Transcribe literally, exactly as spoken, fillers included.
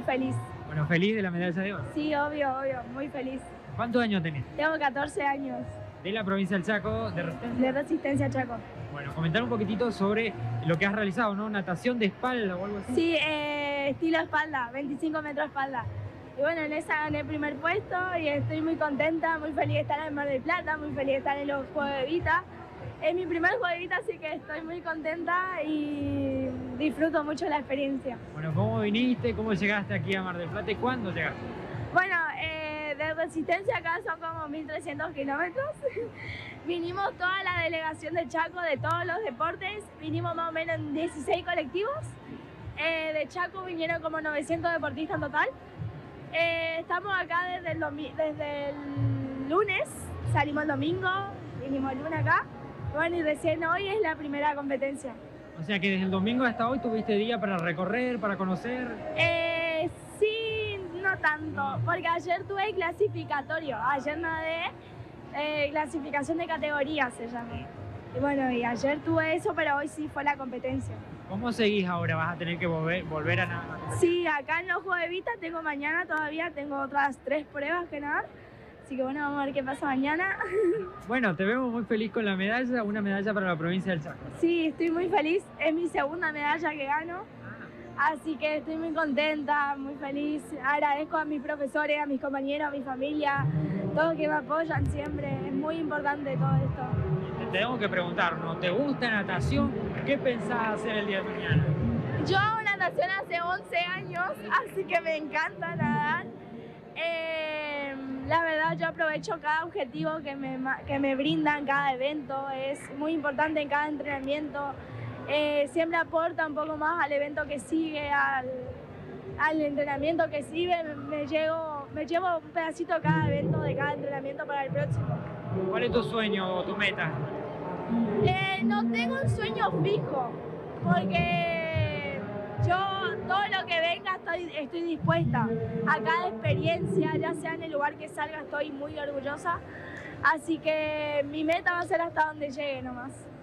feliz. Bueno, feliz de la medalla de oro. Sí, obvio, obvio, muy feliz. ¿Cuántos años tenés? Tengo catorce años. De la provincia del Chaco, de Resistencia. De Resistencia Chaco. Bueno, comentar un poquitito sobre lo que has realizado, ¿no? Natación de espalda o algo así. Sí, eh, estilo espalda, veinticinco metros espalda. Y bueno, en esa gané el primer puesto y estoy muy contenta, muy feliz de estar en Mar del Plata, muy feliz de estar en los Juegos de Vita. Es mi primer Juego de Vita, así que estoy muy contenta y disfruto mucho la experiencia. Bueno, ¿cómo viniste? ¿Cómo llegaste aquí a Mar del Plata y cuándo llegaste? Bueno, eh, de Resistencia acá son como mil trescientos kilómetros. Vinimos toda la delegación de Chaco de todos los deportes, vinimos más o menos en dieciséis colectivos. Eh, de Chaco vinieron como novecientos deportistas en total. Eh, estamos acá desde el, desde el lunes, salimos el domingo, vinimos el lunes acá. Bueno, y recién hoy es la primera competencia. O sea que desde el domingo hasta hoy tuviste día para recorrer, para conocer. Eh, sí, no tanto, porque ayer tuve clasificatorio, ayer nadé, eh, clasificación de categoría se llama. Y bueno, y ayer tuve eso, pero hoy sí fue la competencia. ¿Cómo seguís ahora? ¿Vas a tener que volver, volver a nadar? Sí, acá en los Juegos de Vita tengo mañana todavía, tengo otras tres pruebas que nadar. Así que bueno, vamos a ver qué pasa mañana. Bueno, te vemos muy feliz con la medalla, una medalla para la provincia del Chaco. Sí, estoy muy feliz, es mi segunda medalla que gano. Así que estoy muy contenta, muy feliz. Agradezco a mis profesores, a mis compañeros, a mi familia, todos que me apoyan siempre. Es muy importante todo esto. Te tengo que preguntar, ¿no? ¿Te gusta natación? ¿Qué pensás hacer el día de mañana? Yo hago natación hace once años, así que me encanta nadar. Eh, la verdad yo aprovecho cada objetivo que me, que me brindan, cada evento, es muy importante en cada entrenamiento, eh, siempre aporta un poco más al evento que sigue, al, al entrenamiento que sigue, me, llevo, me llevo un pedacito de cada evento, de cada entrenamiento para el próximo. ¿Cuál es tu sueño o tu meta? Eh, no tengo un sueño fijo, porque yo todo lo que venga estoy, estoy dispuesta a cada experiencia, ya sea en el lugar que salga, estoy muy orgullosa. Así que mi meta va a ser hasta donde llegue nomás.